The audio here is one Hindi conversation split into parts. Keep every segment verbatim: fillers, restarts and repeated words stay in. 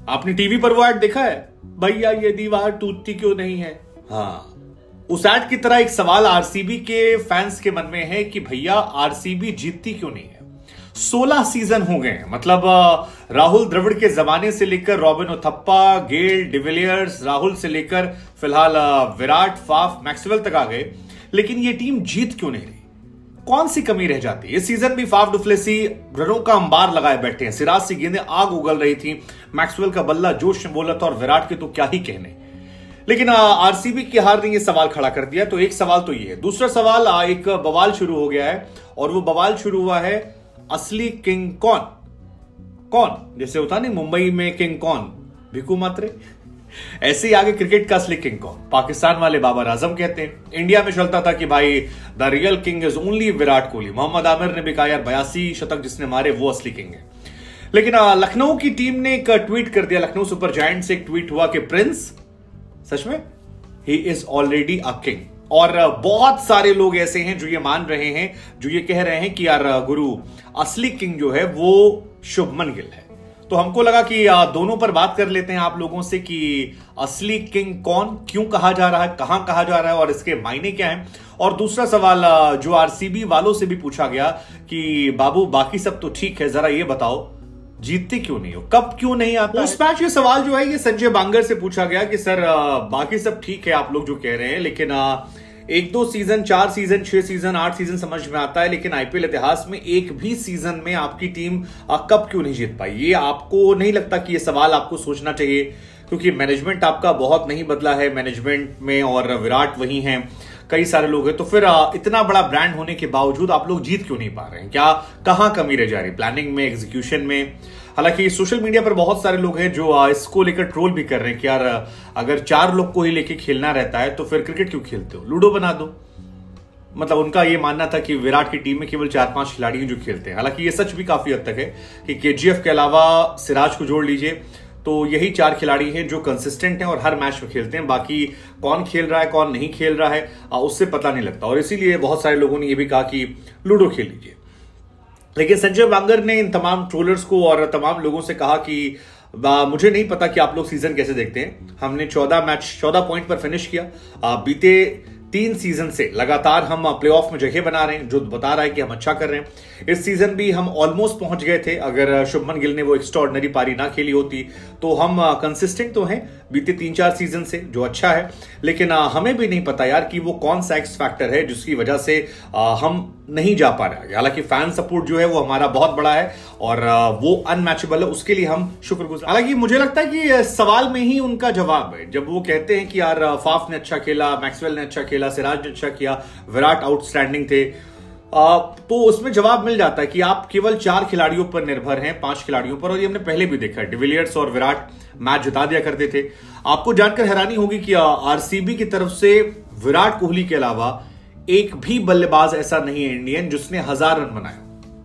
आपने टीवी पर वो ऐड देखा है, भैया ये दीवार टूटती क्यों नहीं है? हाँ, उस ऐड की तरह एक सवाल आरसीबी के फैंस के मन में है कि भैया आरसीबी जीतती क्यों नहीं है? सोलह सीजन हो गए, मतलब राहुल द्रविड़ के जमाने से लेकर रॉबिन उथप्पा, गेल, डिविलियर्स, राहुल से लेकर फिलहाल विराट, फाफ, मैक्सवेल तक आ गए, लेकिन ये टीम जीत क्यों नहीं रही? कौन सी कमी रह जाती है? इस सीजन भी फाफ डुप्लेसी रनों का अंबार लगाए बैठे हैं, सिराज से गेंदें आग उगल रही थी, मैक्सवेल का बल्ला जोश में बोला था और विराट के तो क्या ही कहने। लेकिन आरसीबी की हार ने यह सवाल खड़ा कर दिया। तो एक सवाल तो ये है। दूसरा सवाल, एक बवाल शुरू हो गया है और वो बवाल शुरू हुआ है असली किंग कौन? कौन जैसे होता नहीं मुंबई में किंग कौन, भिकू मात्रे, ऐसे ही आगे क्रिकेट का असली किंग कौन? पाकिस्तान वाले बाबर आजम कहते हैं। इंडिया में चलता था कि भाई the real king is only Virat Kohli. Mohammad Aamir ने भी कहा यार बयासी शतक जिसने मारे वो असली किंग है। लेकिन लखनऊ की टीम ने एक ट्वीट कर दिया, लखनऊ सुपर जायंट से एक ट्वीट हुआ कि प्रिंस सच में he is already a king. और बहुत सारे लोग ऐसे हैं जो ये मान रहे हैं, जो ये कह रहे हैं कि यार गुरु असली किंग जो है वो शुभमन गिल है। तो हमको लगा कि दोनों पर बात कर लेते हैं आप लोगों से कि असली किंग कौन, क्यों कहा जा रहा है, कहां कहा जा रहा है और इसके मायने क्या हैं। और दूसरा सवाल जो आरसीबी वालों से भी पूछा गया कि बाबू बाकी सब तो ठीक है, जरा ये बताओ जीतते क्यों नहीं हो, कब क्यों नहीं आता? उस मैच ये सवाल जो है ये संजय बांगर से पूछा गया कि सर बाकी सब ठीक है आप लोग जो कह रहे हैं, लेकिन एक दो सीजन, चार सीजन, छह सीजन, आठ सीजन समझ में आता है, लेकिन आईपीएल इतिहास में एक भी सीजन में आपकी टीम कब क्यों नहीं जीत पाई? ये आपको नहीं लगता कि ये सवाल आपको सोचना चाहिए? क्योंकि मैनेजमेंट आपका बहुत नहीं बदला है, मैनेजमेंट में और विराट वही हैं, कई सारे लोग हैं, तो फिर इतना बड़ा ब्रांड होने के बावजूद आप लोग जीत क्यों नहीं पा रहे हैं? क्या कहां कमी रह जा रही? प्लानिंग में, एग्जीक्यूशन में? हालांकि सोशल मीडिया पर बहुत सारे लोग हैं जो इसको लेकर ट्रोल भी कर रहे हैं कि यार अगर चार लोग को ही लेके खेलना रहता है तो फिर क्रिकेट क्यों खेलते हो, लूडो बना दो। मतलब उनका ये मानना था कि विराट की टीम में केवल चार पांच खिलाड़ी हैं जो खेलते हैं। हालांकि ये सच भी काफी हद तक है कि केजीएफ के अलावा सिराज को जोड़ लीजिए तो यही चार खिलाड़ी हैं जो कंसिस्टेंट हैं और हर मैच में खेलते हैं। बाकी कौन खेल रहा है कौन नहीं खेल रहा है उससे पता नहीं लगता, और इसीलिए बहुत सारे लोगों ने यह भी कहा कि लूडो खेल लीजिए। लेकिन संजय बांगर ने इन तमाम ट्रोलर्स को और तमाम लोगों से कहा कि मुझे नहीं पता कि आप लोग सीजन कैसे देखते हैं, हमने चौदह मैच चौदह पॉइंट पर फिनिश किया, बीते तीन सीजन से लगातार हम प्लेऑफ में जगह बना रहे हैं, जो बता रहा है कि हम अच्छा कर रहे हैं। इस सीजन भी हम ऑलमोस्ट पहुंच गए थे, अगर शुभमन गिल ने वो एक्स्ट्राऑर्डिनरी पारी ना खेली होती तो हम कंसिस्टेंट तो हैं बीते तीन चार सीजन से, जो अच्छा है। लेकिन हमें भी नहीं पता यार कि वो कौन सा एक्स फैक्टर है जिसकी वजह से हम नहीं जा पा रहे। हालांकि फैन सपोर्ट जो है वो हमारा बहुत बड़ा है और वो अनमैचेबल है, उसके लिए हम शुक्रगुजार। हालांकि मुझे लगता है कि सवाल में ही उनका जवाब है, जब वो कहते हैं कि यार फाफ ने अच्छा खेला, मैक्सवेल ने अच्छा खेला, सिराज ने अच्छा किया, विराट आउटस्टैंडिंग थे, आ, तो उसमें जवाब मिल जाता है कि आप केवल चार खिलाड़ियों पर निर्भर हैं, पांच खिलाड़ियों पर। और ये हमने पहले भी देखा है, डिविलियर्स और विराट मैच जिता दिया करते थे। आपको जानकर हैरानी होगी कि आरसीबी की तरफ से विराट कोहली के अलावा एक भी बल्लेबाज ऐसा नहीं है इंडियन जिसने हजार रन बनाए।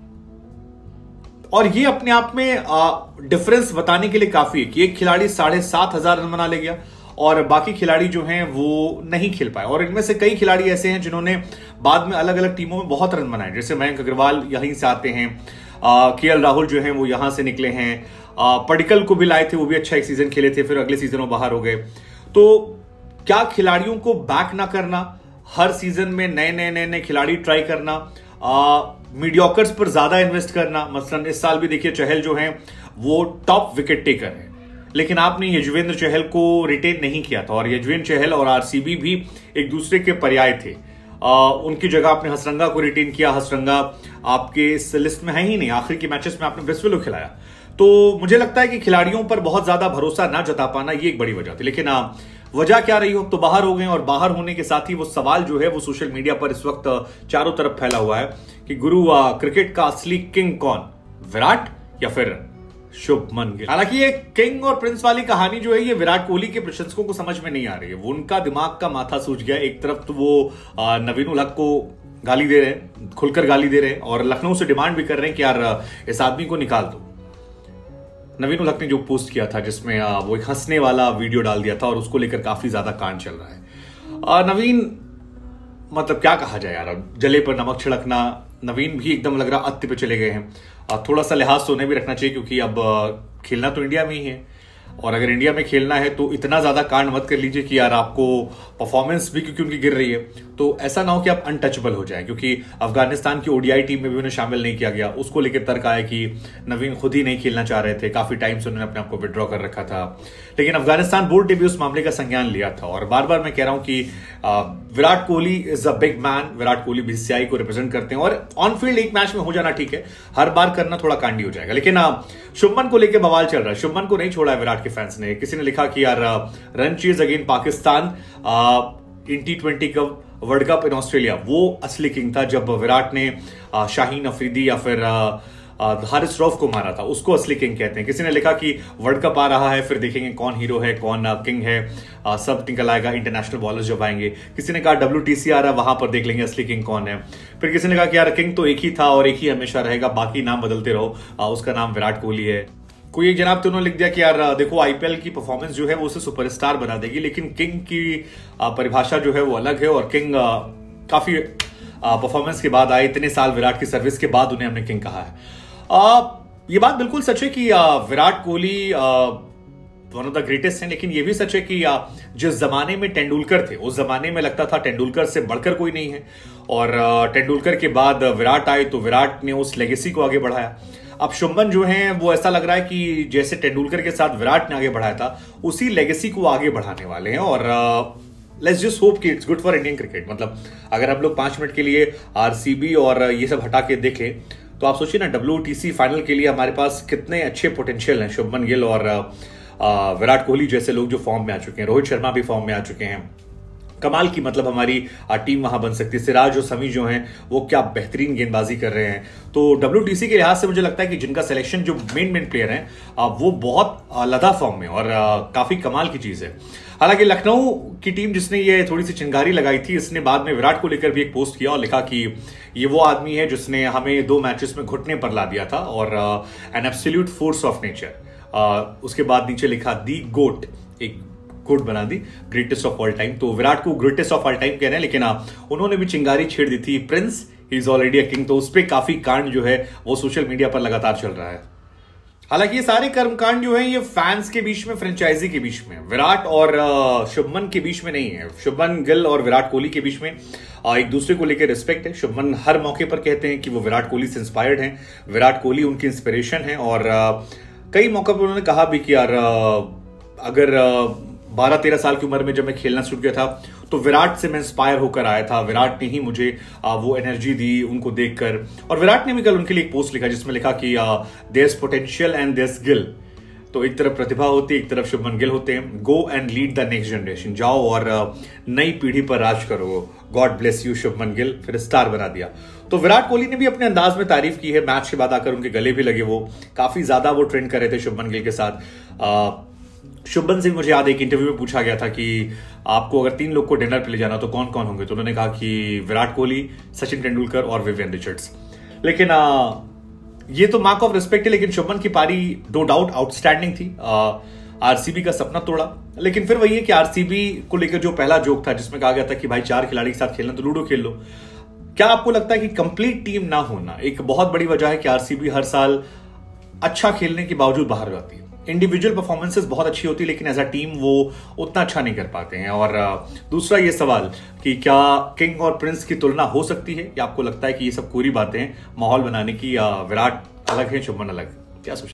और ये अपने आप में डिफरेंस बताने के लिए काफी है कि एक खिलाड़ी साढ़े सात हजार रन बना ले गया और बाकी खिलाड़ी जो हैं वो नहीं खेल पाए। और इनमें से कई खिलाड़ी ऐसे हैं जिन्होंने बाद में अलग अलग टीमों में बहुत रन बनाए, जैसे मयंक अग्रवाल यहीं से आते हैं, केएल राहुल जो हैं वो यहां से निकले हैं, पडिक्कल को भी लाए थे, वो भी अच्छा एक सीजन खेले थे, फिर अगले सीजन वो बाहर हो गए। तो क्या खिलाड़ियों को बैक ना करना, हर सीजन में नए नए नए नए खिलाड़ी ट्राई करना, मीडियोकर्स पर ज्यादा इन्वेस्ट करना? मसलन इस साल भी देखिए चहल जो हैं वो टॉप विकेट टेकर है, लेकिन आपने यजुवेंद्र चहल को रिटेन नहीं किया था, और यजुवेंद्र चहल और आरसीबी भी एक दूसरे के पर्याय थे। आ, उनकी जगह आपने हसरंगा को रिटेन किया, हसरंगा आपके इस लिस्ट में है ही नहीं, आखिर के मैचेस में आपने ब्रिस्वेल को खिलाया। तो मुझे लगता है कि खिलाड़ियों पर बहुत ज्यादा भरोसा ना जता पाना ये एक बड़ी वजह थी। लेकिन वजह क्या रही हो, तो बाहर हो गए, और बाहर होने के साथ ही वो सवाल जो है वो सोशल मीडिया पर इस वक्त चारों तरफ फैला हुआ है कि गुरु क्रिकेट का असली किंग कौन, विराट या फिर शुभमन गिल? हालांकि ये किंग और प्रिंस वाली कहानी जो है ये विराट कोहली के प्रशंसकों को समझ में नहीं आ रही है, वो उनका दिमाग का माथा सूझ गया। एक तरफ तो वो नवीन उल हक को गाली दे रहे हैं, खुलकर गाली दे रहे हैं, और लखनऊ से डिमांड भी कर रहे हैं कि यार इस आदमी को निकाल दो। नवीन उल हक ने जो पोस्ट किया था जिसमें वो एक हंसने वाला वीडियो डाल दिया था और उसको लेकर काफी ज्यादा कांड चल रहा है। नवीन मतलब क्या कहा जाए यार, जले पर नमक छिड़कना। नवीन भी एकदम लग रहा अत्य पे चले गए हैं। थोड़ा सा लिहाज तो उन्हें भी रखना चाहिए क्योंकि अब खेलना तो इंडिया में ही है। और अगर इंडिया में खेलना है तो इतना ज्यादा कांड मत कर लीजिए कि यार आपको परफॉर्मेंस भी क्योंकि उनकी गिर रही है तो ऐसा ना हो कि आप अनटचेबल हो जाए, क्योंकि अफगानिस्तान की ओडीआई टीम में भी उन्हें शामिल नहीं किया गया। उसको लेकर तर्क आया कि नवीन खुद ही नहीं खेलना चाह रहे थे, काफी टाइम से उन्होंने अपने आप को विड्रॉ कर रखा था, लेकिन अफगानिस्तान बोर्ड ने भी उस मामले का संज्ञान लिया था। और बार बार मैं कह रहा हूं कि Virat Kohli is a big man, Virat Kohli BCCI को रिप्रेजेंट करते हैं और ऑन फील्ड एक मैच में हो जाना ठीक है, हर बार करना थोड़ा कांडी हो जाएगा। लेकिन शुभमन को लेकर बवाल चल रहा है, शुभमन को नहीं छोड़ा है विराट के फैंस ने। किसी ने लिखा कि यार run chase again Pakistan in T twenty cup world cup in Australia, वो असली किंग था जब विराट ने शाहीन अफरीदी या फिर हारिस रऊफ को मारा था, उसको असली किंग कहते हैं। किसी ने लिखा कि वर्ल्ड कप आ रहा है, फिर देखेंगे कौन हीरो है कौन किंग है, आ, सब निकल आएगा इंटरनेशनल बॉलर्स जब आएंगे। किसी ने कहा डब्ल्यूटीसी आ रहा है, वहां पर देख लेंगे असली किंग कौन है। फिर किसी ने कहा कि यार किंग तो एक ही था और एक ही हमेशा रहेगा, बाकी नाम बदलते रहो, आ, उसका नाम विराट कोहली है। कोई एक जनाब तो उन्होंने लिख दिया कि यार देखो आईपीएल की परफॉर्मेंस जो है वो उसे सुपरस्टार बना देगी, लेकिन किंग की परिभाषा जो है वो अलग है और किंग काफी परफॉर्मेंस के बाद आए, इतने साल विराट की सर्विस के बाद उन्हें हमने किंग कहा है। आ, ये बात बिल्कुल सच है कि Virat Kohli one of the greatest हैं, लेकिन ये भी सच है कि आ, जिस जमाने में तेंदुलकर थे उस जमाने में लगता था तेंदुलकर से बढ़कर कोई नहीं है, और तेंदुलकर के बाद विराट आए तो विराट ने उस लेगेसी को आगे बढ़ाया। अब शुभमन जो हैं वो ऐसा लग रहा है कि जैसे तेंदुलकर के साथ विराट ने आगे बढ़ाया था उसी लेगेसी को आगे बढ़ाने वाले हैं। और लेट्स जस्ट होप कि it's good for Indian cricket. मतलब अगर हम लोग पांच मिनट के लिए आरसीबी और ये सब हटा के देखें तो आप सोचिए ना डब्ल्यूटीसी फाइनल के लिए हमारे पास कितने अच्छे पोटेंशियल हैं, शुभमन गिल और विराट कोहली जैसे लोग जो फॉर्म में आ चुके हैं, रोहित शर्मा भी फॉर्म में आ चुके हैं, कमाल की मतलब हमारी टीम वहां बन सकती है। सिराज और समी जो हैं वो क्या बेहतरीन गेंदबाजी कर रहे हैं। तो डब्ल्यूटीसी के लिहाज से मुझे लगता है कि जिनका सिलेक्शन जो मेन मेन प्लेयर हैं वो बहुत लदा फॉर्म में और काफी कमाल की चीज है। हालांकि लखनऊ की टीम जिसने ये थोड़ी सी चिंगारी लगाई थी, इसने बाद में विराट को लेकर भी एक पोस्ट किया और लिखा कि ये वो आदमी है जिसने हमें दो मैचेस में घुटने पर ला दिया था और an absolute force of nature. उसके बाद नीचे लिखा दी गोट, एक कोट बना दी, ग्रेटेस्ट ऑफ ऑल टाइम। तो विराट को ग्रेटेस्ट ऑफ ऑल टाइम कह रहे हैं, लेकिन उन्होंने भी चिंगारी छेड़ दी थी, prince he is already a king. तो उस पर काफी कांड जो है वो सोशल मीडिया पर लगातार चल रहा है। हालांकि ये सारे कर्मकांड जो है ये फैंस के बीच में, फ्रेंचाइजी के बीच में, विराट और शुभमन के बीच में नहीं है। शुभमन गिल और विराट कोहली के बीच में एक दूसरे को लेकर रिस्पेक्ट है। शुभमन हर मौके पर कहते हैं कि वो विराट कोहली से इंस्पायर्ड हैं, विराट कोहली उनकी इंस्पिरेशन है। और कई मौकों पर उन्होंने कहा भी कि यार अगर बारह तेरह साल की उम्र में जब मैं खेलना शुरू किया था तो विराट से मैं इंस्पायर होकर आया था, विराट ने ही मुझे वो एनर्जी दी उनको देखकर। और विराट ने भी कल उनके लिए एक पोस्ट लिखा जिसमें लिखा कि there's potential and there's Gill. तो एक तरफ प्रतिभा होती है, एक तरफ शुभमन गिल होते हैं। Go and lead the next generation, जाओ और नई पीढ़ी पर राज करो, god bless you Shubman Gill. फिर स्टार बना दिया। तो विराट कोहली ने भी अपने अंदाज में तारीफ की है, मैच के बाद आकर उनके गले भी लगे, वो काफी ज्यादा वो ट्रेंड कर रहे थे शुभमन गिल के साथ। शुभमन से मुझे याद एक इंटरव्यू में पूछा गया था कि आपको अगर तीन लोग को डिनर पे ले जाना तो कौन कौन होंगे, तो उन्होंने कहा कि विराट कोहली, सचिन तेंदुलकर और विवियन रिचर्ड्स। लेकिन आ, ये तो मार्क ऑफ रिस्पेक्ट है, लेकिन शुभमन की पारी नो डाउट आउटस्टैंडिंग थी। आरसीबी का सपना तोड़ा, लेकिन फिर वही है कि आरसीबी को लेकर जो पहला जोक था जिसमें कहा गया था कि भाई चार खिलाड़ी के साथ खेलना तो लूडो खेल लो। क्या आपको लगता है कि कंप्लीट टीम ना होना एक बहुत बड़ी वजह है कि आरसीबी हर साल अच्छा खेलने के बावजूद बाहर जाती है? इंडिविजुअल परफॉर्मेंसेस बहुत अच्छी होती है, लेकिन एज अ टीम वो उतना अच्छा नहीं कर पाते हैं। और दूसरा ये सवाल कि क्या किंग और प्रिंस की तुलना हो सकती है, या आपको लगता है कि ये सब पूरी बातें हैं माहौल बनाने की, या विराट अलग है शुभमन अलग? क्या सोचते हैं?